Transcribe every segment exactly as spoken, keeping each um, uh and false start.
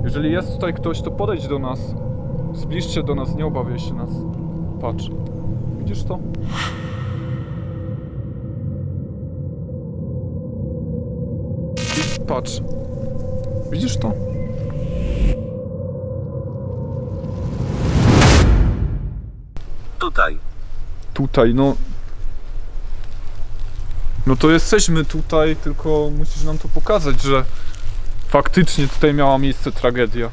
Jeżeli jest tutaj ktoś, to podejdź do nas. Zbliż się do nas, nie obawiaj się nas. Patrz. Widzisz to? Patrz. Widzisz to? Tutaj. Tutaj, no. No to jesteśmy tutaj, tylko musisz nam to pokazać, że faktycznie tutaj miała miejsce tragedia.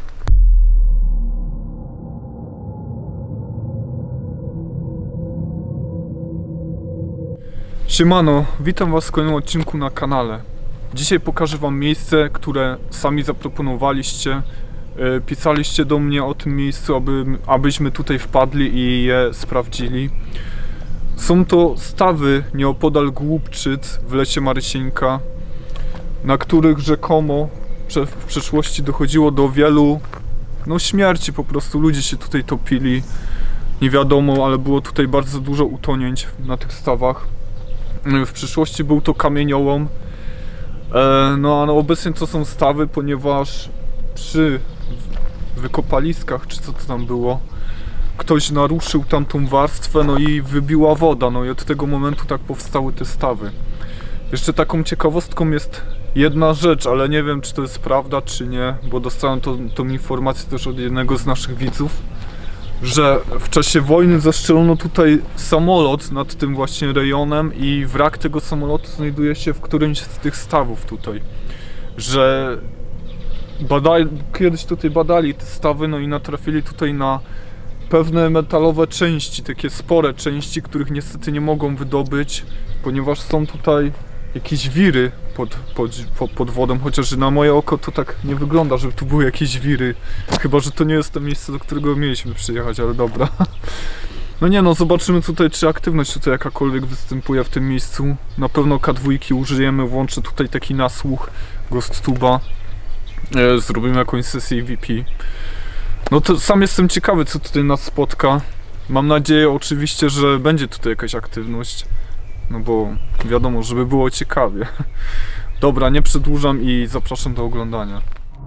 Siemano, witam was w kolejnym odcinku na kanale. Dzisiaj pokażę wam miejsce, które sami zaproponowaliście. Yy, pisaliście do mnie o tym miejscu, aby, abyśmy tutaj wpadli i je sprawdzili. Są to stawy nieopodal Głubczyc w lesie Marysieńka, na których rzekomo w przeszłości dochodziło do wielu no, śmierci, po prostu ludzie się tutaj topili. Nie wiadomo, ale było tutaj bardzo dużo utonięć na tych stawach. W przyszłości był to kamieniołom. E, no a no, obecnie to są stawy, ponieważ przy wykopaliskach, czy co to tam było, ktoś naruszył tamtą warstwę, no i wybiła woda, no i od tego momentu tak powstały te stawy. Jeszcze taką ciekawostką jest jedna rzecz, ale nie wiem, czy to jest prawda, czy nie, bo dostałem to, tą informację też od jednego z naszych widzów, że w czasie wojny zastrzelono tutaj samolot nad tym właśnie rejonem i wrak tego samolotu znajduje się w którymś z tych stawów tutaj. Że badali, kiedyś tutaj badali te stawy, no i natrafili tutaj na pewne metalowe części, takie spore części, których niestety nie mogą wydobyć, ponieważ są tutaj jakieś wiry pod, pod, pod, pod wodą, chociaż na moje oko to tak nie wygląda, żeby tu były jakieś wiry. Chyba że to nie jest to miejsce, do którego mieliśmy przyjechać, ale dobra. No nie no, zobaczymy tutaj, czy aktywność tutaj jakakolwiek występuje w tym miejscu. Na pewno K dwa użyjemy, włączę tutaj taki nasłuch GhostTube'a. E, zrobimy jakąś sesję V P. No to sam jestem ciekawy, co tutaj nas spotka. Mam nadzieję oczywiście, że będzie tutaj jakaś aktywność. No bo wiadomo, żeby było ciekawie. Dobra, nie przedłużam i zapraszam do oglądania.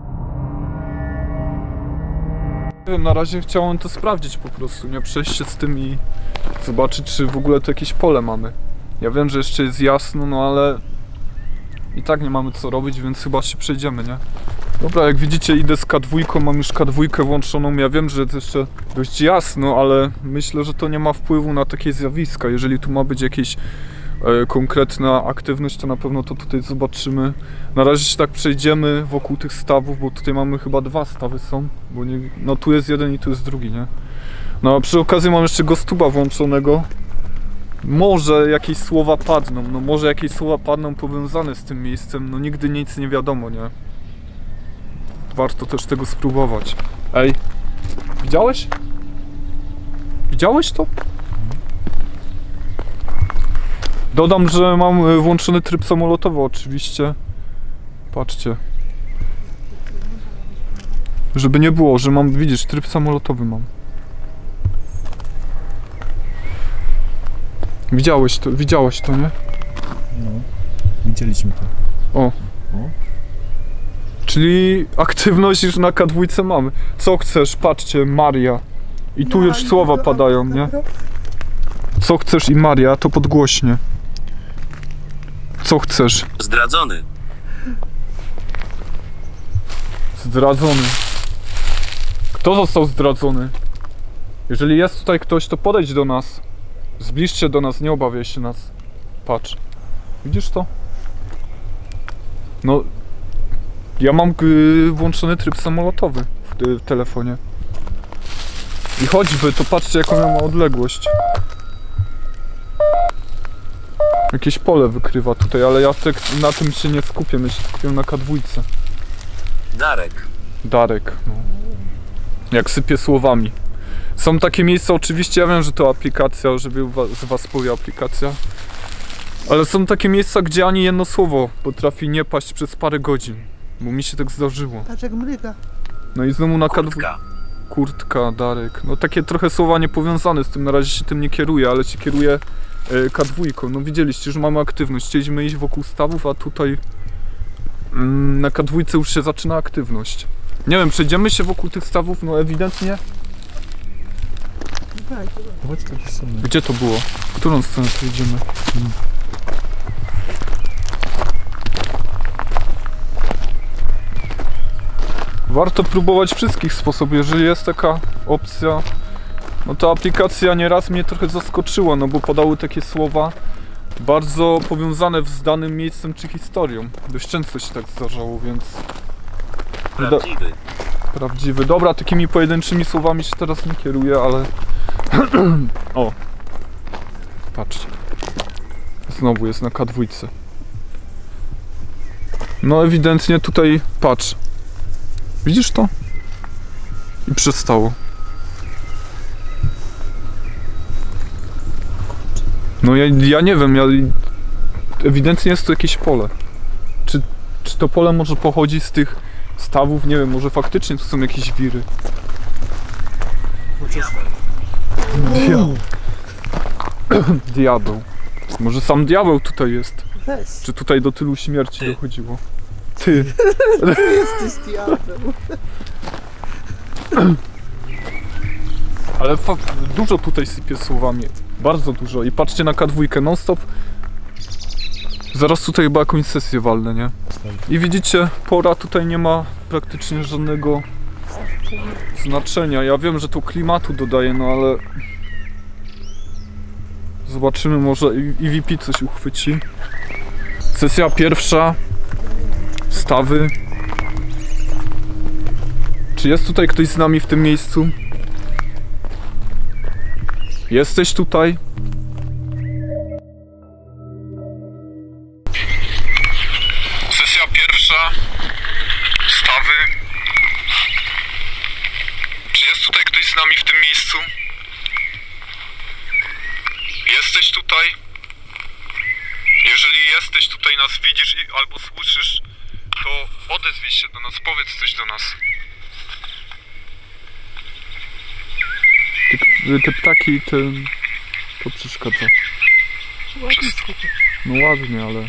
Nie wiem, na razie chciałem to sprawdzić po prostu, nie przejść się z tym i zobaczyć, czy w ogóle tu jakieś pole mamy. Ja wiem, że jeszcze jest jasno, no ale i tak nie mamy co robić, więc chyba się przejdziemy, nie? Dobra, jak widzicie, idę z K dwa, mam już K dwa włączoną. Ja wiem, że jest jeszcze dość jasno, ale myślę, że to nie ma wpływu na takie zjawiska. Jeżeli tu ma być jakaś e, konkretna aktywność, to na pewno to tutaj zobaczymy. Na razie się tak przejdziemy wokół tych stawów, bo tutaj mamy chyba dwa stawy są, bo nie, no tu jest jeden i tu jest drugi, nie? No a przy okazji mam jeszcze GhostTube'a włączonego. Może jakieś słowa padną, no może jakieś słowa padną powiązane z tym miejscem, no nigdy nic nie wiadomo, nie? Warto też tego spróbować. Ej, widziałeś? Widziałeś to? Dodam, że mam włączony tryb samolotowy oczywiście. Patrzcie. Żeby nie było, że mam, widzisz, tryb samolotowy mam. Widziałeś to, widziałeś to, nie? No, widzieliśmy to. O. O. Czyli aktywność już na K dwa mamy. Co chcesz? Patrzcie, Maria. I tu już słowa padają, nie? Co chcesz i Maria, to podgłośnie. Co chcesz? Zdradzony. Zdradzony. Kto został zdradzony? Jeżeli jest tutaj ktoś, to podejdź do nas. Zbliż się do nas, nie obawiaj się nas. Patrz. Widzisz to? No... Ja mam yy, włączony tryb samolotowy w, yy, w telefonie. I choćby, to patrzcie, jaką ma odległość. Jakieś pole wykrywa tutaj, ale ja tak na tym się nie skupię, my się skupię na K dwa. Darek. Darek, no. Jak sypie słowami. Są takie miejsca, oczywiście ja wiem, że to aplikacja, żeby z was powie aplikacja. Ale są takie miejsca, gdzie ani jedno słowo potrafi nie paść przez parę godzin. Bo mi się tak zdarzyło. Patrz jak mryga. No i znowu na K dwa. Kurtka. Kurtka, Darek. No takie trochę słowa niepowiązane z tym, na razie się tym nie kieruję, ale się kieruję e, K dwa. No widzieliście, że mamy aktywność. Chcieliśmy iść wokół stawów, a tutaj mm, na K dwa już się zaczyna aktywność. Nie wiem, przejdziemy się wokół tych stawów, no ewidentnie. Chodź w takiej strony. Gdzie to było? W którą stronę przejdziemy? Hmm. Warto próbować wszystkich sposobów, jeżeli jest taka opcja. No ta aplikacja nieraz mnie trochę zaskoczyła, no bo podały takie słowa bardzo powiązane z danym miejscem czy historią. Dość często się tak zdarzało, więc... Prawdziwy. Prawdziwy. Dobra, takimi pojedynczymi słowami się teraz nie kieruję, ale... O! Patrzcie. Znowu jest na K dwa. No ewidentnie tutaj, patrz. Widzisz to? I przestało. No ja, ja nie wiem, ja... Ewidentnie jest to jakieś pole. Czy, czy to pole może pochodzi z tych stawów? Nie wiem, może faktycznie tu są jakieś wiry. Diabeł. Diabeł. Może sam diabeł tutaj jest. Weź. Czy tutaj do tylu śmierci Ty. dochodziło? Ty. Jesteś diabeł. Ale fa- dużo tutaj sypie słowami. Bardzo dużo. I patrzcie na K dwa non stop. Zaraz tutaj chyba jakąś sesję walnę, nie? I widzicie, pora tutaj nie ma praktycznie żadnego znaczenia. Ja wiem, że to klimatu dodaje, no ale... Zobaczymy, może E V P coś uchwyci. Sesja pierwsza. Stawy. Czy jest tutaj ktoś z nami w tym miejscu? Jesteś tutaj? Sesja pierwsza. Stawy. Czy jest tutaj ktoś z nami w tym miejscu? Jesteś tutaj? Jeżeli jesteś tutaj, nas widzisz i, albo słyszysz, to odezwij się do nas, powiedz coś do nas. Te, te ptaki, te... to przeszkadza. No ładnie, ale...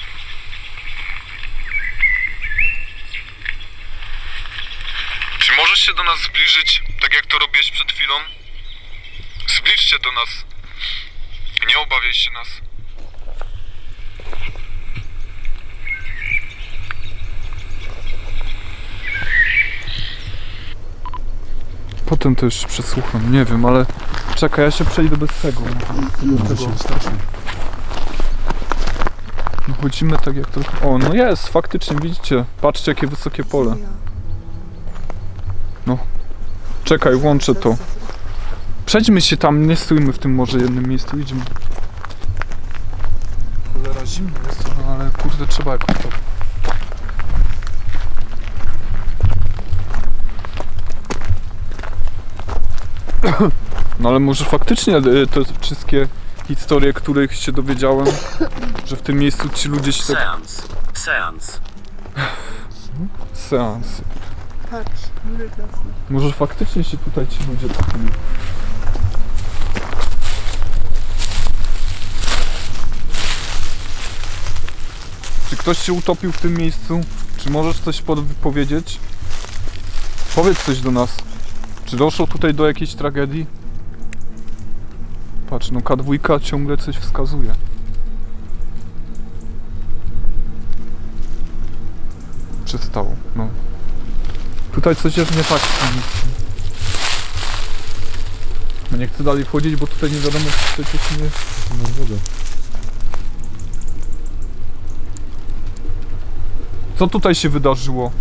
Czy możesz się do nas zbliżyć, tak jak to robiłeś przed chwilą? Zbliż się do nas. Nie obawiaj się nas. Potem to już przesłucham, nie wiem, ale... Czekaj, ja się przejdę bez tego. Może się wystarczy. No chodzimy tak jak trochę... O, no jest, faktycznie, widzicie? Patrzcie, jakie wysokie pole. No. Czekaj, łączę to. Przejdźmy się tam, nie stójmy w tym może jednym miejscu, idziemy. Cholera, zimno jest to, no ale kurde, trzeba jakoś to... No ale może faktycznie te wszystkie historie, których się dowiedziałem, że w tym miejscu ci ludzie się tak... Seans. Seans. Seans. Patrz, mury klasy. Może faktycznie się tutaj ci ludzie topili. Czy ktoś się utopił w tym miejscu? Czy możesz coś powiedzieć? Powiedz coś do nas. Czy doszło tutaj do jakiejś tragedii? Patrz, no K dwa ciągle coś wskazuje. Przestało, no. Tutaj coś jest nie tak. No nie chcę dalej wchodzić, bo tutaj nie wiadomo, czy coś nie... Tu masz wodę. Co tutaj się wydarzyło?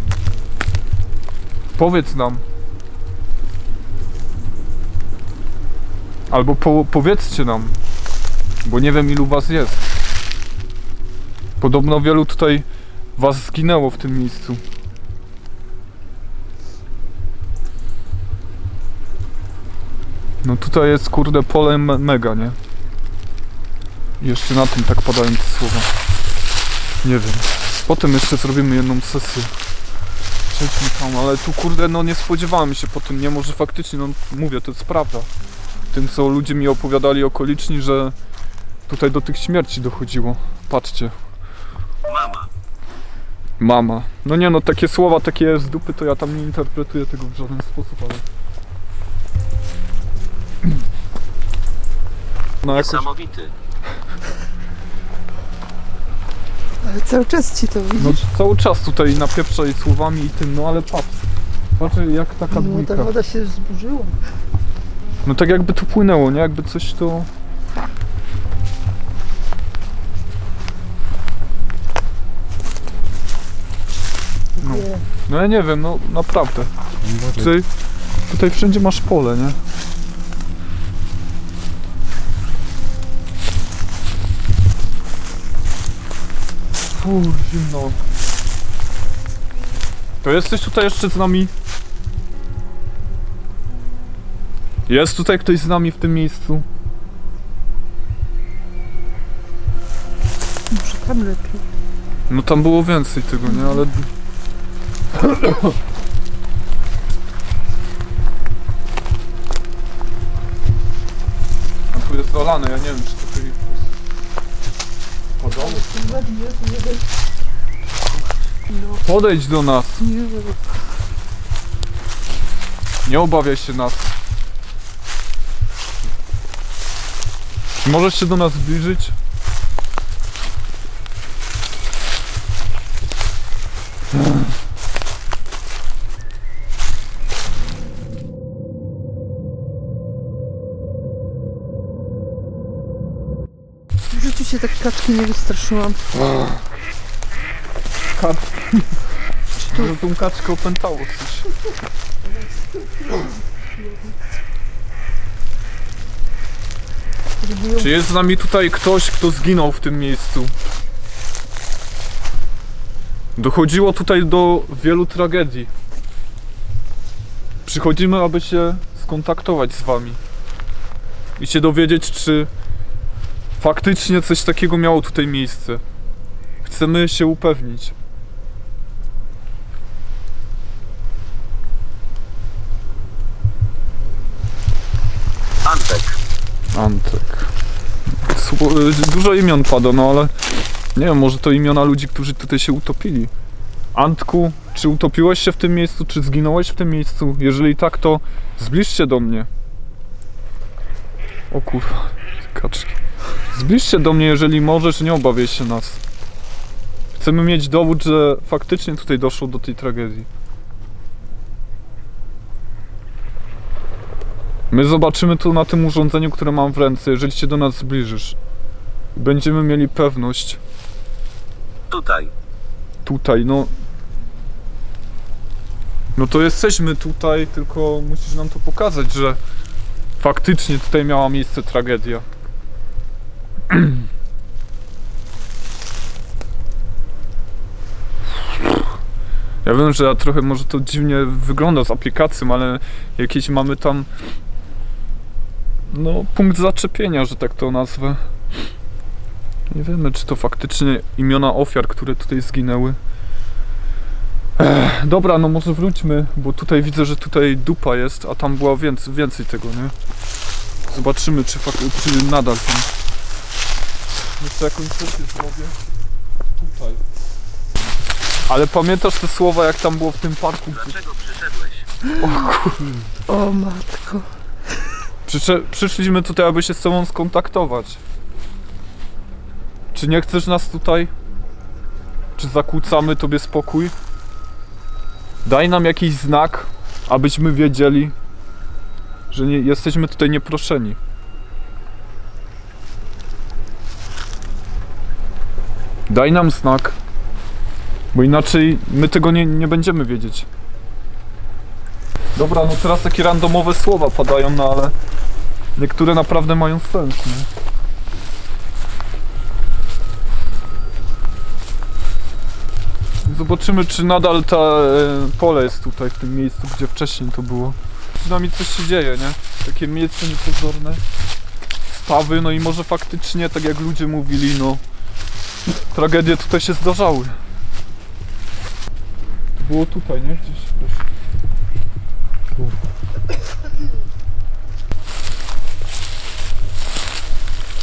Powiedz nam. Albo po, powiedzcie nam. Bo nie wiem, ilu was jest. Podobno wielu tutaj was zginęło w tym miejscu. No tutaj jest kurde pole me mega, nie? I jeszcze na tym tak padają te słowa. Nie wiem. Potem jeszcze zrobimy jedną sesję. Przejdźmy tam, ale tu kurde no nie spodziewałem się po tym, nie? Może faktycznie, no mówię, to jest prawda. Tym co ludzie mi opowiadali okoliczni, że tutaj do tych śmierci dochodziło. Patrzcie. Mama. Mama. No nie no, takie słowa, takie z dupy to ja tam nie interpretuję tego w żaden sposób, ale... No jakoś... Niesamowity. Ale cały czas ci to No widzisz. cały czas tutaj napieprza i słowami i tym, no ale patrz. Patrz jak taka No dwójka. ta woda się zburzyła. No tak jakby to płynęło, nie? Jakby coś to... No, Nie. no ja nie wiem, no naprawdę. Uważaj. Tutaj, tutaj wszędzie masz pole, nie? Fuh, zimno. To jesteś tutaj jeszcze z nami? Jest tutaj ktoś z nami w tym miejscu? Może tam lepiej. No tam było więcej tego, nie? Ale... A tu jest zalane, ja nie wiem czy to tutaj... Padało? No, Podejdź do nas, nie. nie obawiaj się nas. Czy możesz się do nas zbliżyć? W życiu się tak kaczki nie wystraszyłam. Kaczki. Może tą kaczkę opętało coś. Czy jest z nami tutaj ktoś, kto zginął w tym miejscu? Dochodziło tutaj do wielu tragedii. Przychodzimy, aby się skontaktować z wami i się dowiedzieć, czy faktycznie coś takiego miało tutaj miejsce. Chcemy się upewnić. Antek. Antek. Sło- Dużo imion pada, no ale nie wiem, może to imiona ludzi, którzy tutaj się utopili. Antku, czy utopiłeś się w tym miejscu, czy zginąłeś w tym miejscu? Jeżeli tak, to zbliż się do mnie. O kurwa, kaczki. Zbliż się do mnie, jeżeli możesz, nie obawiaj się nas. Chcemy mieć dowód, że faktycznie tutaj doszło do tej tragedii. My zobaczymy to na tym urządzeniu, które mam w ręce, jeżeli się do nas zbliżysz. Będziemy mieli pewność. Tutaj. Tutaj, no... No to jesteśmy tutaj, tylko musisz nam to pokazać, że faktycznie tutaj miała miejsce tragedia. Ja wiem, że trochę może to dziwnie wygląda z aplikacją, ale jakieś mamy tam... No, punkt zaczepienia, że tak to nazwę. Nie wiemy, czy to faktycznie imiona ofiar, które tutaj zginęły. Ech, dobra, no może wróćmy, bo tutaj widzę, że tutaj dupa jest, a tam była więcej, więcej tego, nie? Zobaczymy, czy, fak- czy nadal tam... Jeszcze jakąś sesję zrobię. Tutaj. Ale pamiętasz te słowa, jak tam było w tym parku? Dlaczego przyszedłeś? O matko. Przysze- przyszliśmy tutaj, aby się z tobą skontaktować. Czy nie chcesz nas tutaj? Czy zakłócamy tobie spokój? Daj nam jakiś znak, abyśmy wiedzieli, że nie, jesteśmy tutaj nieproszeni. Daj nam znak, bo inaczej my tego nie, nie będziemy wiedzieć. Dobra, no teraz takie randomowe słowa padają, no ale niektóre naprawdę mają sens, nie? Zobaczymy, czy nadal ta e, pole jest tutaj, w tym miejscu, gdzie wcześniej to było. Przynajmniej coś się dzieje, nie? Takie miejsce niepozorne, stawy, no i może faktycznie, tak jak ludzie mówili, no tragedie tutaj się zdarzały. To było tutaj, nie? Gdzieś też. Tu.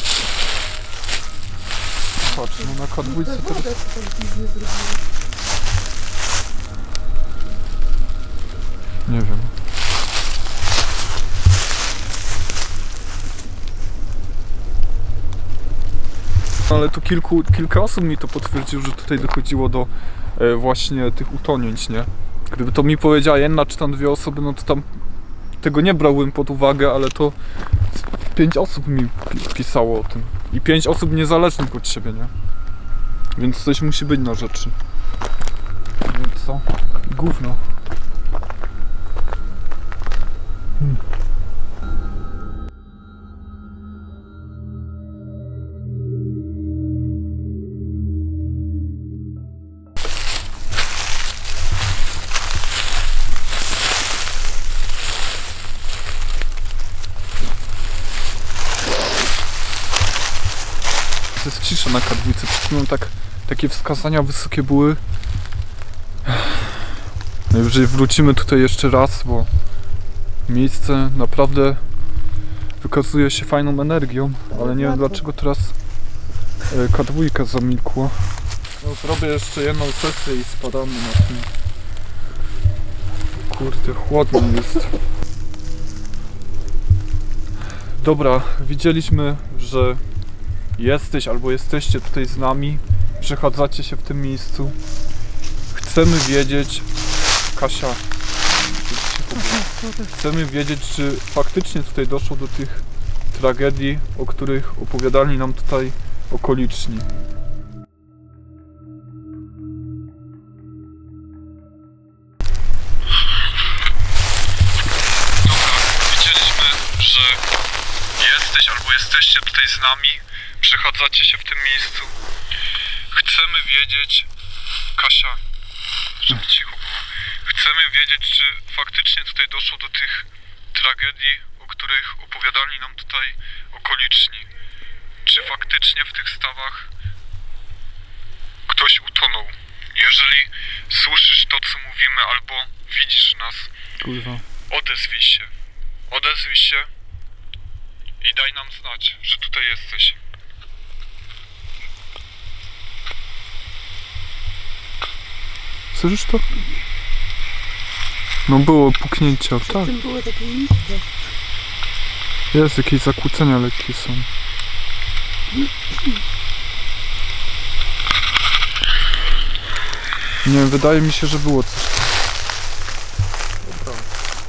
Patrz, no na kadłubce teraz... Nie wiem. Ale tu kilku, kilka osób mi to potwierdziło, że tutaj dochodziło do e, właśnie tych utonięć, nie? Gdyby to mi powiedziała jedna czy tam dwie osoby, no to tam tego nie brałbym pod uwagę, ale to pięć osób mi pi pisało o tym. I pięć osób niezależnych od siebie, nie? Więc coś musi być na rzeczy. Więc co? Gówno. Hmm. To jest cisza na K dwa. Przed chwilą tak, takie wskazania wysokie były. Najwyżej wrócimy tutaj jeszcze raz, bo miejsce naprawdę wykazuje się fajną energią, ale nie wiem dlaczego teraz K dwa zamilkło. No, zrobię jeszcze jedną sesję i spadamy na tym. Kurde, chłodno jest. Dobra, widzieliśmy, że jesteś albo jesteście tutaj z nami, przechadzacie się w tym miejscu. Chcemy wiedzieć, Kasia, chcemy wiedzieć, czy faktycznie tutaj doszło do tych tragedii, o których opowiadali nam tutaj okoliczni. Widzieliśmy, że jesteś albo jesteście tutaj z nami, przechadzacie się w tym miejscu. Chcemy wiedzieć, Kasia, żeby cicho było. Chcemy wiedzieć, czy faktycznie tutaj doszło do tych tragedii, o których opowiadali nam tutaj okoliczni. Czy faktycznie w tych stawach ktoś utonął? Jeżeli słyszysz to, co mówimy, albo widzisz nas, Kurwa. odezwij się. Odezwij się i daj nam znać, że tutaj jesteś. Słyszysz to? No było puknięcia, tak. Tym było takie miejsce. Jest, jakieś zakłócenia lekkie są. Nie wiem, wydaje mi się, że było coś. Dobra.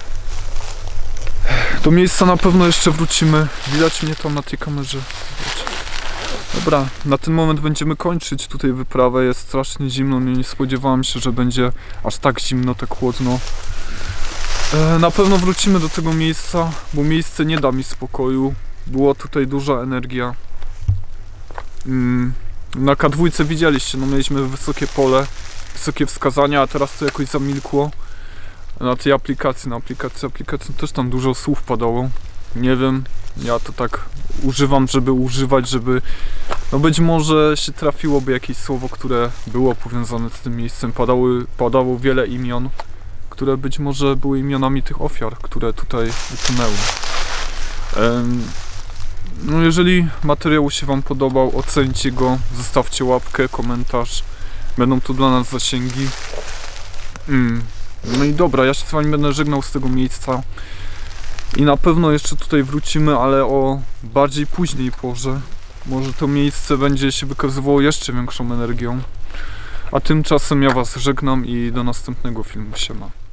Do miejsca na pewno jeszcze wrócimy. Widać mnie tam na tej kamerze. Dobra, na ten moment będziemy kończyć tutaj wyprawę. Jest strasznie zimno, nie spodziewałem się, że będzie aż tak zimno, tak chłodno. E, na pewno wrócimy do tego miejsca, bo miejsce nie da mi spokoju. Była tutaj duża energia. Mm, na K dwa widzieliście, no mieliśmy wysokie pole, wysokie wskazania, a teraz to jakoś zamilkło. Na tej aplikacji, na aplikacji, aplikacji też tam dużo słów padało. Nie wiem, ja to tak używam, żeby używać, żeby... No być może się trafiłoby jakieś słowo, które było powiązane z tym miejscem. Padały, padało wiele imion, które być może były imionami tych ofiar, które tutaj utonęły. No jeżeli materiał się wam podobał, ocencie go, zostawcie łapkę, komentarz. Będą to dla nas zasięgi. Mm. No i dobra, ja się z wami będę żegnał z tego miejsca. I na pewno jeszcze tutaj wrócimy, ale o bardziej późnej porze. Może to miejsce będzie się wykazywało jeszcze większą energią. A tymczasem ja was żegnam i do następnego filmu. Siema.